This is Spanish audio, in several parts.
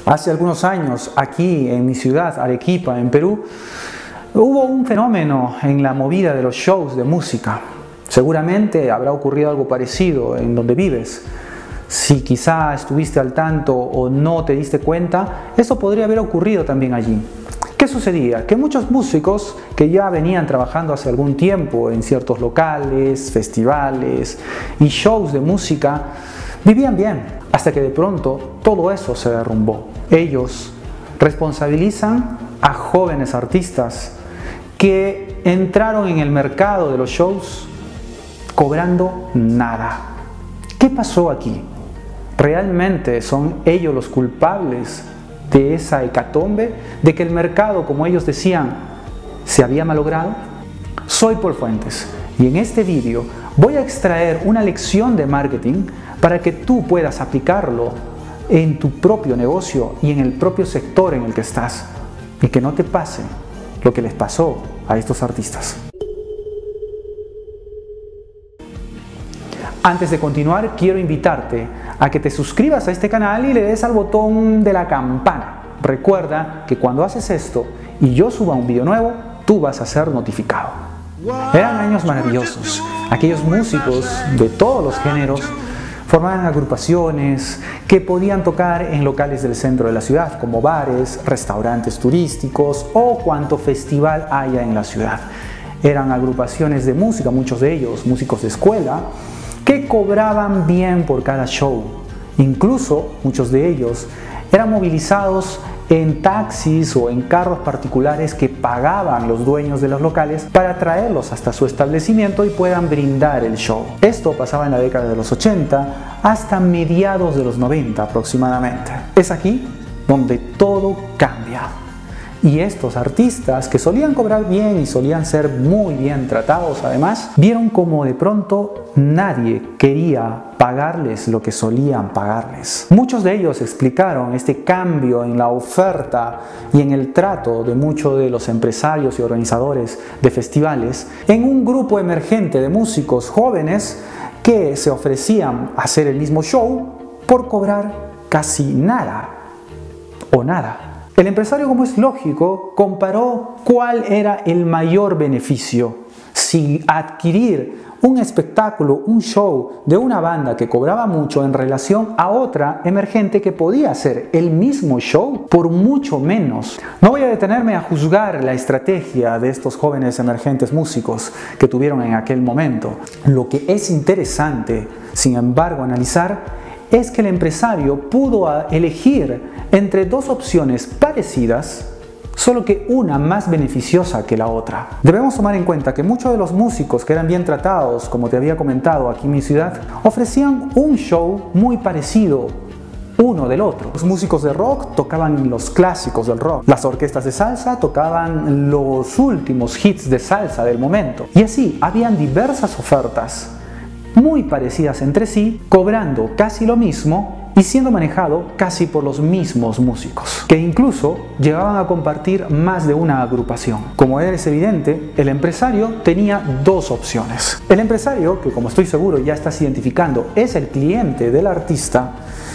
Hace algunos años, aquí en mi ciudad, Arequipa, en Perú, hubo un fenómeno en la movida de los shows de música. Seguramente habrá ocurrido algo parecido en donde vives. Si quizá estuviste al tanto o no te diste cuenta, eso podría haber ocurrido también allí. ¿Qué sucedía? Que muchos músicos que ya venían trabajando hace algún tiempo en ciertos locales, festivales y shows de música, vivían bien, hasta que de pronto todo eso se derrumbó. Ellos responsabilizan a jóvenes artistas que entraron en el mercado de los shows cobrando nada. ¿Qué pasó aquí? ¿Realmente son ellos los culpables de esa hecatombe? ¿De que el mercado, como ellos decían, se había malogrado? Soy Paul Fuentes y en este vídeo voy a extraer una lección de marketing para que tú puedas aplicarlo en tu propio negocio y en el propio sector en el que estás, y que no te pase lo que les pasó a estos artistas. Antes de continuar, quiero invitarte a que te suscribas a este canal y le des al botón de la campana. Recuerda que cuando haces esto y yo suba un video nuevo, tú vas a ser notificado. Eran años maravillosos. Aquellos músicos de todos los géneros formaban agrupaciones que podían tocar en locales del centro de la ciudad, como bares, restaurantes turísticos o cuanto festival haya en la ciudad. Eran agrupaciones de música, muchos de ellos músicos de escuela, que cobraban bien por cada show. Incluso muchos de ellos eran movilizados en taxis o en carros particulares que pagaban los dueños de los locales para traerlos hasta su establecimiento y puedan brindar el show. Esto pasaba en la década de los 80 hasta mediados de los 90 aproximadamente. Es aquí donde todo cambia. Y estos artistas, que solían cobrar bien y solían ser muy bien tratados además, vieron como de pronto nadie quería pagarles lo que solían pagarles. Muchos de ellos explicaron este cambio en la oferta y en el trato de muchos de los empresarios y organizadores de festivales en un grupo emergente de músicos jóvenes que se ofrecían a hacer el mismo show por cobrar casi nada o nada. El empresario, como es lógico, comparó cuál era el mayor beneficio, si adquirir un espectáculo, un show de una banda que cobraba mucho en relación a otra emergente que podía hacer el mismo show por mucho menos. No voy a detenerme a juzgar la estrategia de estos jóvenes emergentes músicos que tuvieron en aquel momento. Lo que es interesante, sin embargo, analizar es que el empresario pudo elegir entre dos opciones parecidas, solo que una más beneficiosa que la otra. Debemos tomar en cuenta que muchos de los músicos que eran bien tratados, como te había comentado aquí en mi ciudad, ofrecían un show muy parecido uno del otro. Los músicos de rock tocaban los clásicos del rock. Las orquestas de salsa tocaban los últimos hits de salsa del momento. Y así, habían diversas ofertas muy parecidas entre sí, cobrando casi lo mismo y siendo manejado casi por los mismos músicos, que incluso llegaban a compartir más de una agrupación. Como es evidente, el empresario tenía dos opciones. El empresario, que como estoy seguro ya estás identificando, es el cliente del artista,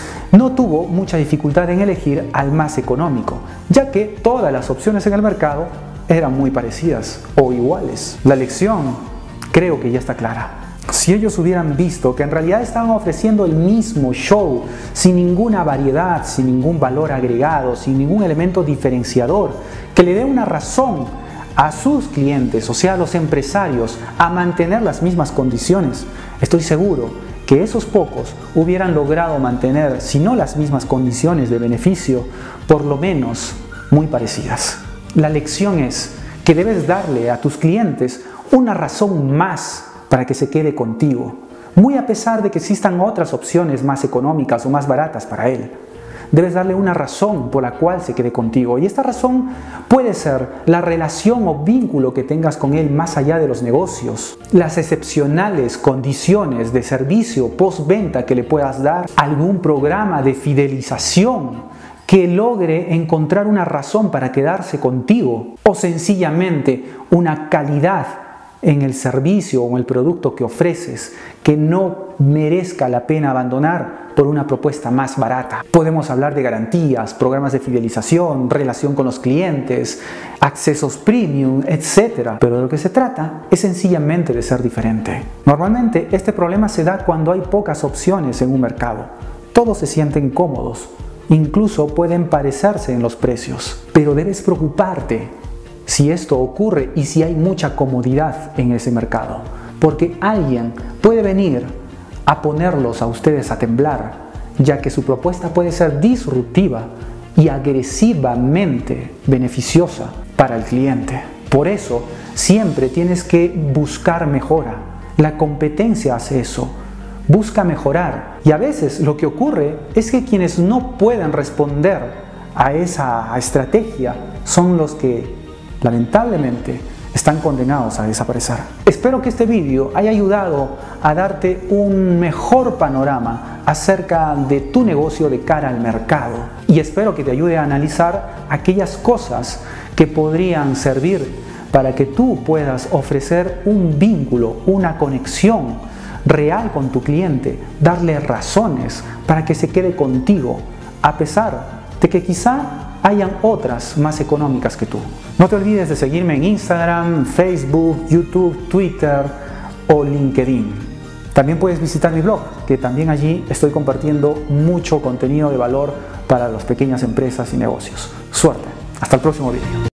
no tuvo mucha dificultad en elegir al más económico, ya que todas las opciones en el mercado eran muy parecidas o iguales. La lección creo que ya está clara. Si ellos hubieran visto que en realidad estaban ofreciendo el mismo show, sin ninguna variedad, sin ningún valor agregado, sin ningún elemento diferenciador, que le dé una razón a sus clientes, o sea, a los empresarios, a mantener las mismas condiciones, estoy seguro que esos pocos hubieran logrado mantener, si no las mismas condiciones de beneficio, por lo menos muy parecidas. La lección es que debes darle a tus clientes una razón más para que se quede contigo, muy a pesar de que existan otras opciones más económicas o más baratas para él. Debes darle una razón por la cual se quede contigo, y esta razón puede ser la relación o vínculo que tengas con él más allá de los negocios, las excepcionales condiciones de servicio postventa que le puedas dar, algún programa de fidelización que logre encontrar una razón para quedarse contigo, o sencillamente una calidad en el servicio o en el producto que ofreces que no merezca la pena abandonar por una propuesta más barata. Podemos hablar de garantías, programas de fidelización, relación con los clientes, accesos premium, etc. Pero de lo que se trata es sencillamente de ser diferente. Normalmente este problema se da cuando hay pocas opciones en un mercado. Todos se sienten cómodos, incluso pueden parecerse en los precios. Pero debes preocuparte si esto ocurre y si hay mucha comodidad en ese mercado, porque alguien puede venir a ponerlos a ustedes a temblar, ya que su propuesta puede ser disruptiva y agresivamente beneficiosa para el cliente. Por eso, siempre tienes que buscar mejora. La competencia hace eso. Busca mejorar. Y a veces lo que ocurre es que quienes no pueden responder a esa estrategia son los que lamentablemente están condenados a desaparecer. Espero que este vídeo haya ayudado a darte un mejor panorama acerca de tu negocio de cara al mercado, y espero que te ayude a analizar aquellas cosas que podrían servir para que tú puedas ofrecer un vínculo, una conexión real con tu cliente, darle razones para que se quede contigo, a pesar de que quizá hayan otras más económicas que tú. No te olvides de seguirme en Instagram, Facebook, YouTube, Twitter o LinkedIn. También puedes visitar mi blog, que también allí estoy compartiendo mucho contenido de valor para las pequeñas empresas y negocios. Suerte. Hasta el próximo vídeo.